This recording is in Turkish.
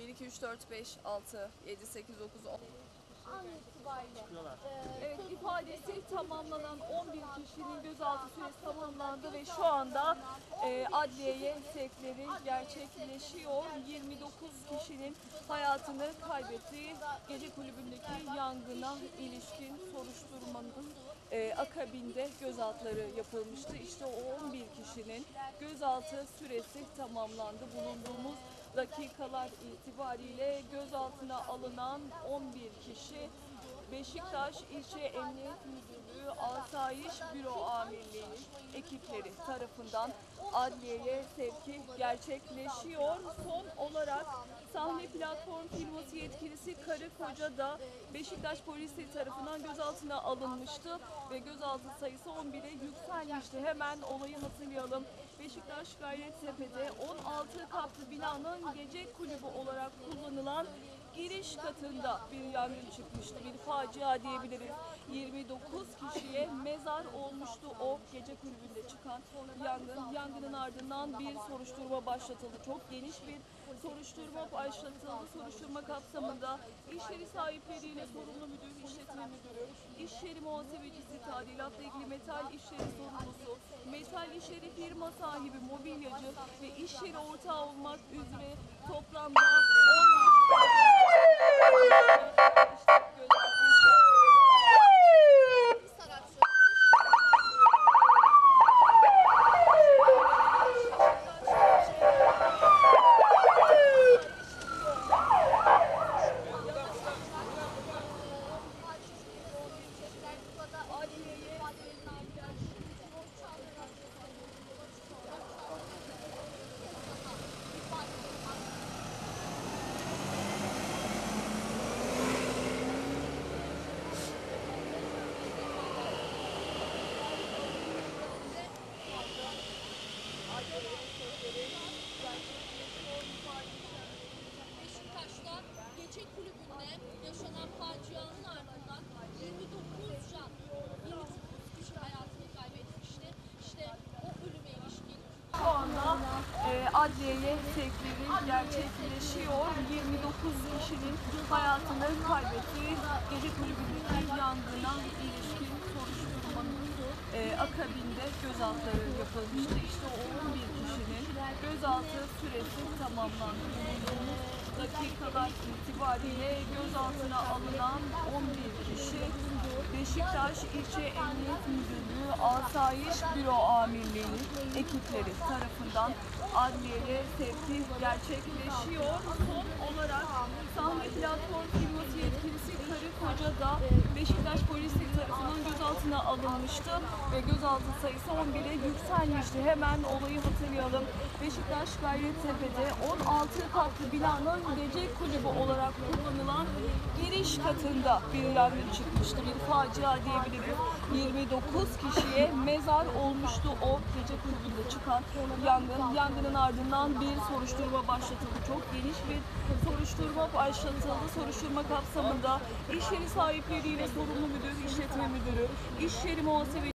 1, 2, 3, 4, 5, 6, 7, 8, 9, 10. An itibariyle Evet, ifadesi tamamlanan 11 kişinin gözaltı süresi tamamlandı ve şu anda adliyeye sevkleri gerçekleşiyor. 29 kişinin hayatını kaybettiği gece kulübündeki yangına ilişkin soruşturmanın akabinde gözaltıları yapılmıştı. İşte o 11 kişinin gözaltı süresi tamamlandı. Bulunduğumuz dakikalar itibariyle gözaltına alınan 11 kişi Beşiktaş İlçe Emniyet Müdürlüğü Asayiş Büro Amirliği'nin ekipleri tarafından adliyeye sevki gerçekleşiyor. Son olarak Sahne Platform firması yetkilisi karı koca da Beşiktaş polisi tarafından gözaltına alınmıştı ve gözaltı sayısı 11'e yükselmişti. Hemen olayı hatırlayalım. Beşiktaş Gayrettepe'de 16 katlı binanın gece kulübü olarak kullanılan giriş katında bir yangın çıkmıştı. Bir facia diyebiliriz. 29 kişiye mezar olmuştu o gece kulübünde çıkan yangın. Yangının ardından bir soruşturma başlatıldı. Çok geniş bir soruşturma başlatıldı. Soruşturma kapsamında iş yeri sahipleriyle sorumlu müdür, işletme müdürü, iş yeri muhasebecisi, tadilatla ilgili metal iş yeri sorumlusu, metal iş yeri firma sahibi, mobilyacı ve iş yeri ortağı olmak üzere toplamda 15 Beşiktaş'ta gece kulübünde yaşanan facianın ardından 29 kişi hayatını kaybetmişti. İşte o ölüme ilişkin Şu anda adliyeye sevkleri gerçekleşiyor. 29 kişinin hayatını kaybettiği gece kulübündeki yangına ilişkin soruşturmanın akabinde gözaltıları yapılmıştı. İşte o 11 kişinin gözaltı süresi tamamlandı. Bulunduğumuz dakikalar itibariyle gözaltına alınan 11 kişi Beşiktaş İlçe Emniyet Müdürlüğü Asayiş Büro Amirliği'nin ekipleri tarafından adliyeye sevki gerçekleşiyor. Son olarak Sahne Platform firması yetkilisi karı koca da Beşiktaş polisi tarafından gözaltına alınmıştı ve gözaltı sayısı 11'e yükselmişti. Hemen olayı hatırlayalım. Beşiktaş Gayrettepe'de 16 katlı binanın gece kulübü olarak kullanılan giriş katında bir yangın çıkmıştı. Bir facia diyebiliriz. 29 kişiye mezar olmuştu o gece kulübünde çıkan yangın. Yangının ardından bir soruşturma başlatıldı. Çok geniş bir soruşturma başlatıldı. Soruşturma kapsamında iş yeri sahipleriyle sorumlu müdür, işletme müdürü, iş yeri muhasebecisi,